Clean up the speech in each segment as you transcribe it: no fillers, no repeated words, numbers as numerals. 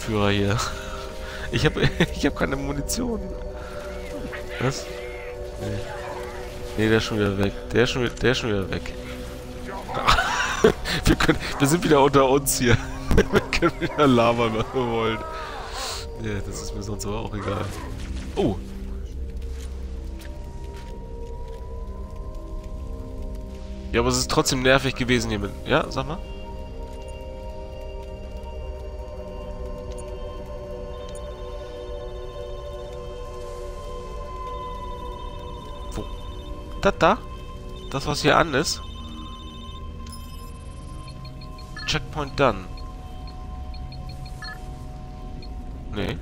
Anführer hier. Ich hab keine Munition. Was? Nee. Nee, der ist schon wieder weg. Der ist schon wieder weg. Wir sind wieder unter uns hier. Wir können wieder labern, was wir wollen. Ja, das ist mir sonst aber auch egal. Oh. Ja, aber es ist trotzdem nervig gewesen hier mit... Ja, sag mal. Wo? Das da? Das, was hier an ist? Checkpoint done. Nee.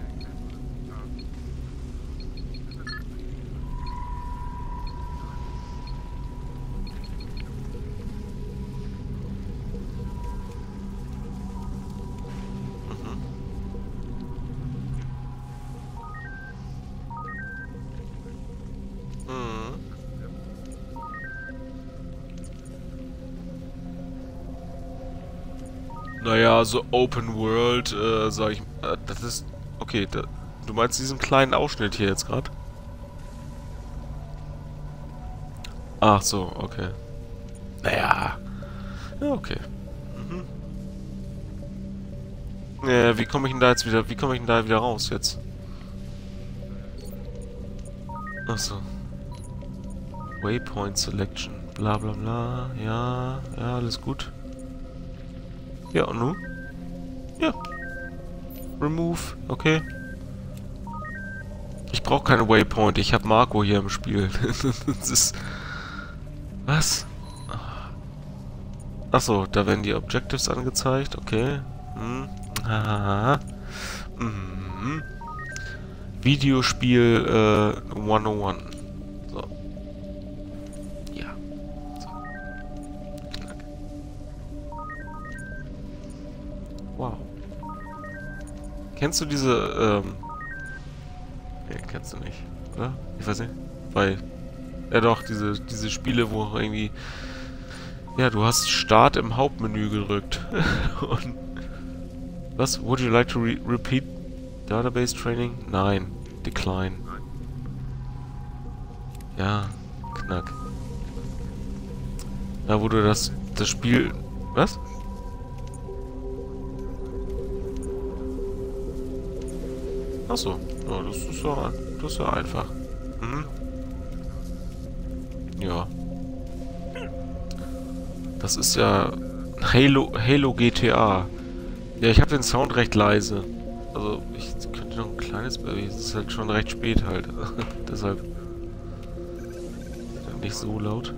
Naja, so Open World, sag ich... das ist... Okay, du meinst diesen kleinen Ausschnitt hier jetzt gerade? Ach so, okay. Naja. Ja, okay. Mhm. Ja, wie komme ich denn da jetzt wieder... Wie komme ich denn da wieder raus jetzt? Ach so. Waypoint Selection. Bla bla bla. Ja, ja, alles gut. Ja, und nun? Ja. Remove, okay. Ich brauche keine Waypoint, ich habe Marco hier im Spiel. Das ist... Was? Achso, da werden die Objectives angezeigt, okay. Haha. Videospiel 101. So. Ja. So. Knack. Wow. Kennst du diese, nee, kennst du nicht, oder? Ich weiß nicht. Weil, ja doch, diese Spiele, wo irgendwie, ja, du hast Start im Hauptmenü gedrückt. Und, was? Would you like to repeat Database Training? Nein. Decline. Ja, knack. Da, wo du das Spiel, was? Achso, ja, das ist ja einfach. Mhm. Ja. Das ist ja Halo GTA. Ja, ich habe den Sound recht leise. Also, ich könnte noch ein kleines... Es ist halt schon recht spät halt. Deshalb... Nicht so laut.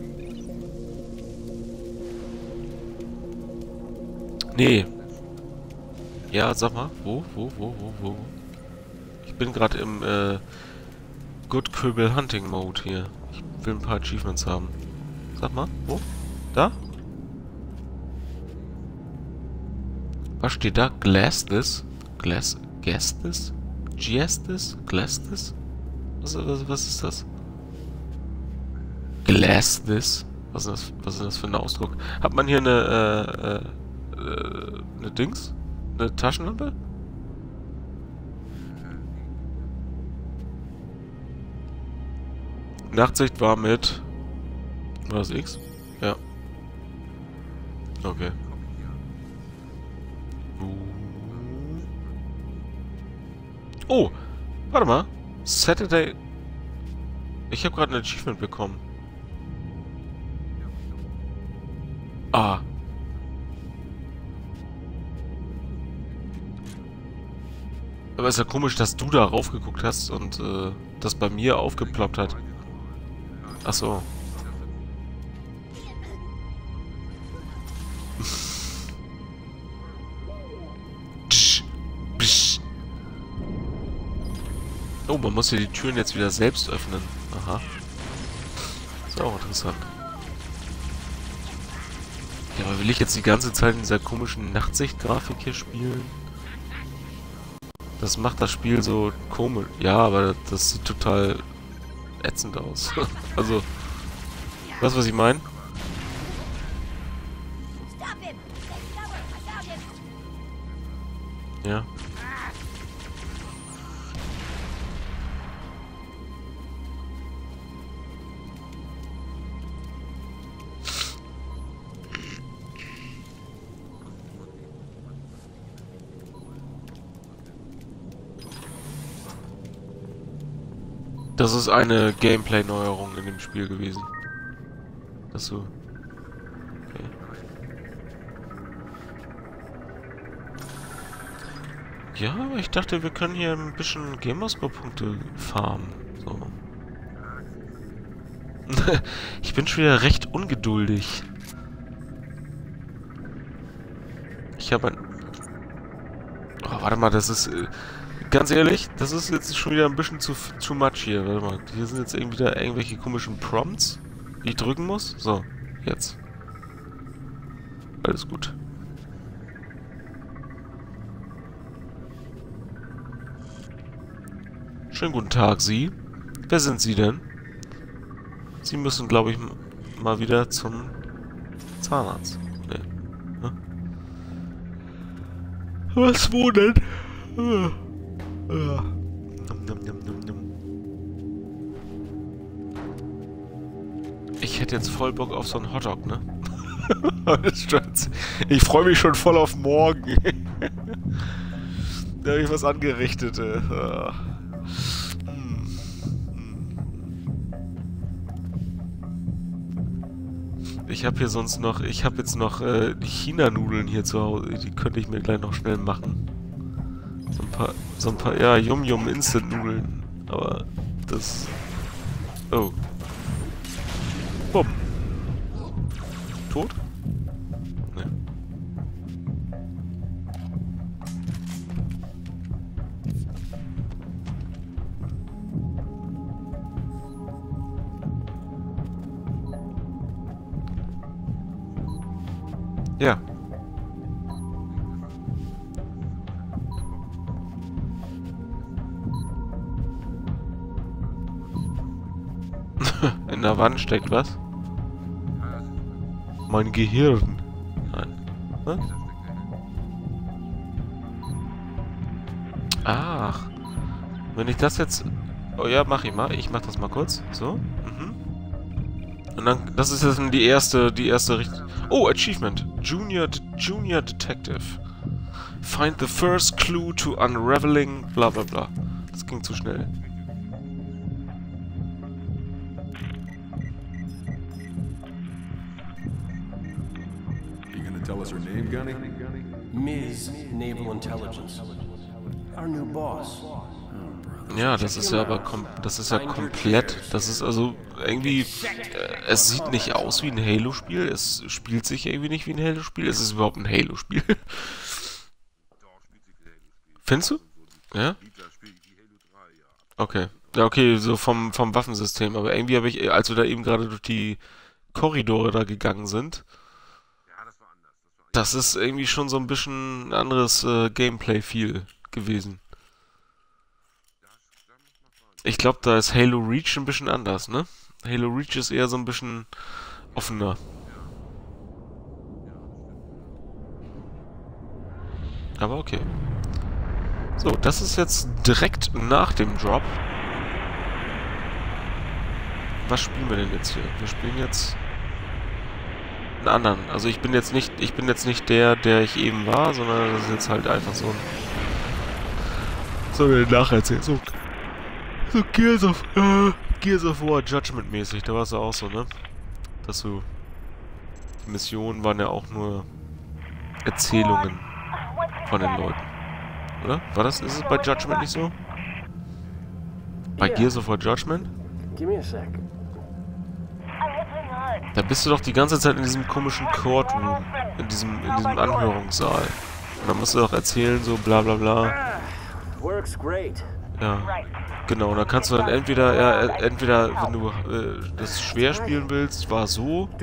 Nee. Ja, sag mal. Wo? Ich bin gerade im, Good Köbel Hunting Mode hier. Ich will ein paar Achievements haben. Sag mal. Wo? Da? Was steht da? Glassless? Gastless? Giestes? Glassless? Was ist das? Glassless? Was ist das für ein Ausdruck? Hat man hier eine Dings? Eine Taschenlampe? Nachtsicht war mit... War das X? Ja. Okay. Oh! Warte mal. Saturday... Ich habe gerade ein Achievement bekommen. Ah. Aber ist ja komisch, dass du da raufgeguckt hast und das bei mir aufgeploppt hat. Ach so. Oh, man muss ja die Türen jetzt wieder selbst öffnen. Aha. Ist auch interessant. Ja, aber will ich jetzt die ganze Zeit in dieser komischen Nachtsicht-Grafik hier spielen? Das macht das Spiel so komisch. Ja, aber das sieht total ätzend aus. Also, weißt du, was ich meine? Ja. Das ist eine Gameplay-Neuerung in dem Spiel gewesen. Das so. Okay. Ja, aber ich dachte, wir können hier ein bisschen Gamerscore-Punkte farmen. So. Ich bin schon wieder recht ungeduldig. Ich habe ein... Oh, warte mal, das ist... Ganz ehrlich, das ist jetzt schon wieder ein bisschen too much hier. Warte mal, hier sind jetzt irgendwie da irgendwelche komischen Prompts, die ich drücken muss. So, jetzt. Alles gut. Schönen guten Tag, Sie. Wer sind Sie denn? Sie müssen, glaube ich, mal wieder zum Zahnarzt. Nee. Hm? Was, wo denn? Ich hätte jetzt voll Bock auf so einen Hotdog, ne? Ich freue mich schon voll auf morgen. Da habe ich was angerichtet. Ich habe hier sonst noch, ich habe jetzt noch die China-Nudeln hier zu Hause. Die könnte ich mir gleich noch schnell machen. So ein paar, ja, Yum-Yum Instant-Nudeln. Aber das... Oh. Bumm. Tot? Ne. Ja. In der Wand steckt was? Mein Gehirn. Nein. Was? Ach. Wenn ich das jetzt... Oh ja, mach ich mal. Ich mach das mal kurz. So. Mhm. Und dann... Das ist jetzt die erste Richtung... Oh, Achievement. Junior Detective. Find the first clue to unraveling... Bla bla bla. Das ging zu schnell. Tell us her name, Gunny? Ms. Naval Intelligence. Our new boss. Ja, das ist ja aber das ist ja komplett. Das ist also irgendwie. Es sieht nicht aus wie ein Halo-Spiel. Es spielt sich irgendwie nicht wie ein Halo-Spiel. Es ist überhaupt ein Halo-Spiel. Findest du? Ja? Okay. Ja, okay, so vom Waffensystem. Aber irgendwie habe ich, als wir da eben gerade durch die Korridore da gegangen sind. Das ist irgendwie schon so ein bisschen ein anderes Gameplay-Feel gewesen. Ich glaube, da ist Halo Reach ein bisschen anders, ne? Halo Reach ist eher so ein bisschen offener. Aber okay. So, das ist jetzt direkt nach dem Drop. Was spielen wir denn jetzt hier? Wir spielen jetzt... einen anderen. Also ich bin jetzt nicht der ich eben war, sondern das ist jetzt halt einfach so ein... So eine Nacherzählung. So Gears of War Judgment mäßig, da war es ja auch so, ne? Dass so... Die Missionen waren ja auch nur Erzählungen von den Leuten. Oder? Ist es bei Judgment nicht so? Bei Gears of War Judgment? Give me a sec. Da bist du doch die ganze Zeit in diesem komischen Courtroom, in diesem Anhörungssaal. Und dann musst du doch erzählen, so bla bla bla. Works great. Ja, genau. Und da kannst du dann entweder wenn du das schwer spielen willst, war so. Und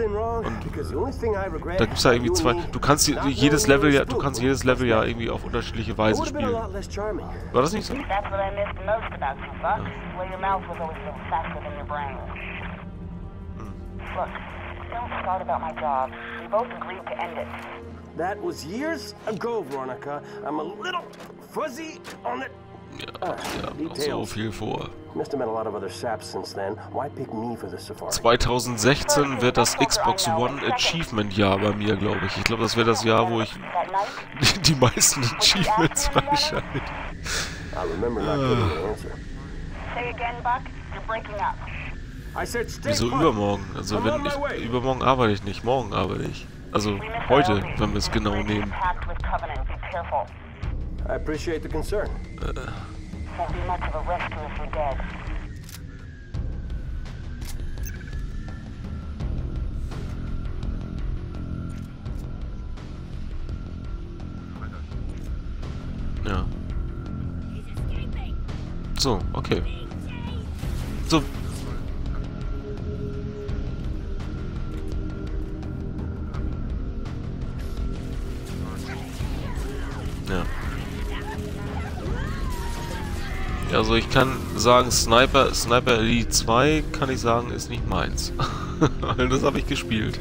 da gibt's da irgendwie zwei. Du kannst jedes Level ja irgendwie auf unterschiedliche Weise spielen. War das nicht so? Look, don't start about my job. We both agreed to end it. That was years ago, Veronica. I'm a little fuzzy on it. Ja, noch so viel vor. Must have met a lot of other saps since then. Why pick me for this safari? 2016 wird das Xbox One Achievement Jahr bei mir, glaube ich. Ich glaube, das wäre das Jahr, wo ich die meisten Achievements freischalte. I remember not getting the answer. Say again, Buck? You're breaking up. I said stay Wieso put. übermorgen? Also I'm on wenn my ich... way. Übermorgen arbeite ich nicht, morgen arbeite ich. Also heute, wenn wir es genau nehmen. Packed with Covenant. Be careful. I appreciate the concern. Won't be much of a rescue if you're dead. Ja. So, okay. So. Ja. Also ich kann sagen, Sniper Elite 2 kann ich sagen, ist nicht meins. Weil das habe ich gespielt.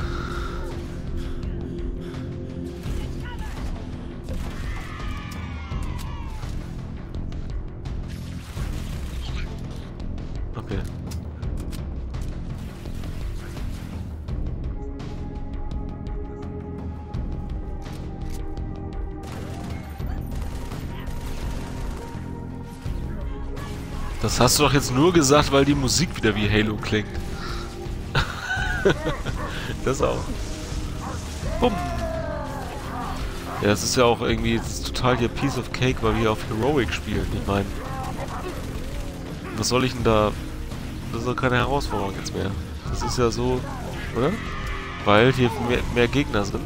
Okay. Das hast du doch jetzt nur gesagt, weil die Musik wieder wie Halo klingt. Das auch. Bumm. Ja, das ist ja auch irgendwie total hier Piece of Cake, weil wir auf Heroic spielen. Ich meine, was soll ich denn da... Das ist doch keine Herausforderung jetzt mehr. Das ist ja so, oder? Weil hier mehr Gegner sind.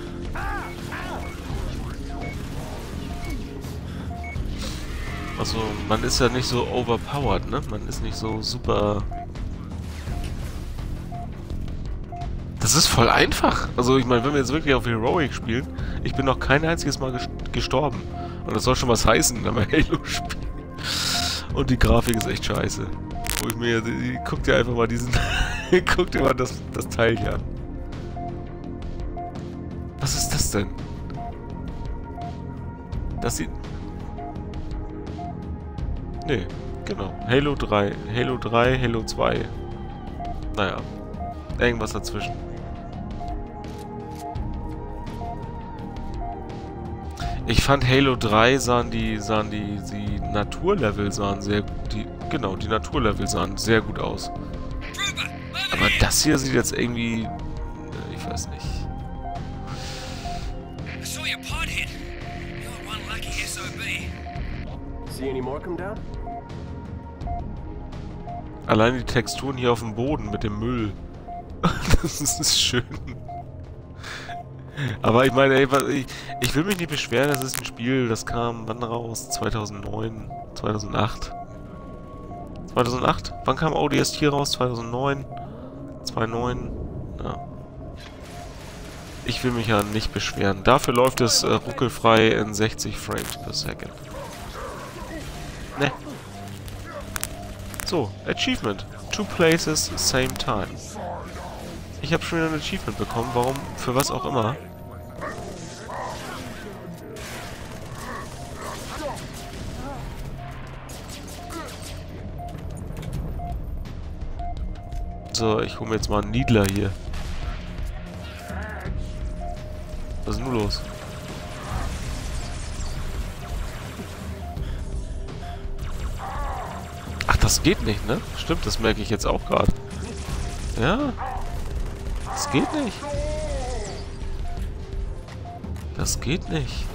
Also, man ist ja nicht so overpowered, ne? Man ist nicht so super... Das ist voll einfach. Also, ich meine, wenn wir jetzt wirklich auf Heroic spielen, ich bin noch kein einziges Mal gestorben. Und das soll schon was heißen, wenn wir Halo spielen. Und die Grafik ist echt scheiße. Wo ich mir... Guck dir einfach mal diesen... Guck dir mal das Teil hier an. Was ist das denn? Das sieht... Nee, genau. Halo 3, Halo 3, Halo 2. Naja, irgendwas dazwischen. Ich fand Halo 3 sahen die Naturlevel sahen sehr gut, die Naturlevel sahen sehr gut aus. Aber das hier sieht jetzt irgendwie, ich weiß nicht. See any more come down? Allein die Texturen hier auf dem Boden mit dem Müll. Das ist schön. Aber ich meine, ey, ich will mich nicht beschweren, das ist ein Spiel, das kam wann raus? 2009? 2008? 2008? Wann kam ODST raus? 2009? 2009? Ja. Ich will mich ja nicht beschweren. Dafür läuft es ruckelfrei in 60 Frames per Second. Ne. So, Achievement. 2 places, same time. Ich habe schon wieder ein Achievement bekommen. Warum? Für was auch immer. So, ich hole mir jetzt mal einen Niedler hier. Was ist denn nun los? Ach, das geht nicht, ne? Stimmt, das merke ich jetzt auch gerade. Ja. Das geht nicht. Das geht nicht.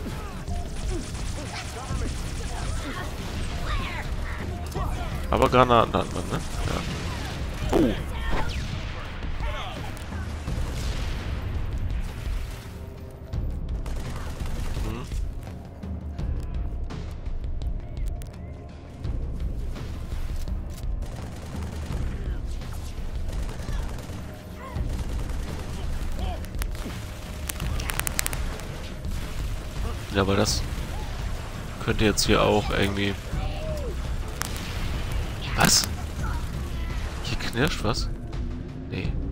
Aber Granaten hat man, ne? Ja. Oh. Ja, aber das könnte jetzt hier auch irgendwie... Was? Hier knirscht was? Nee.